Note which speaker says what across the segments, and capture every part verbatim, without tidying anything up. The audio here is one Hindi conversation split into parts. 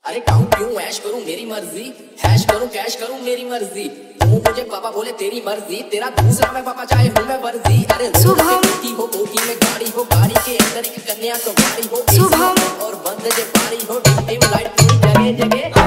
Speaker 1: अरे खाऊं क्यों ऐश करूं मेरी मर्जी, हैश करूं कैश करूं मेरी मर्जी। तू मुझे पापा बोले तेरी मर्जी, तेरा दूसरा मैं पापा चाहे हूं मैं वर्जी। अरे सुबह हो कोठी में गाड़ी हो, गाड़ी के अंदर एक कन्या तो गाड़ी हो, सुबह और बंद जे पारी हो, डिम डिम लाइट पूरी जगह जगह।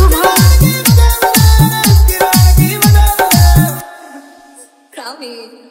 Speaker 2: Me.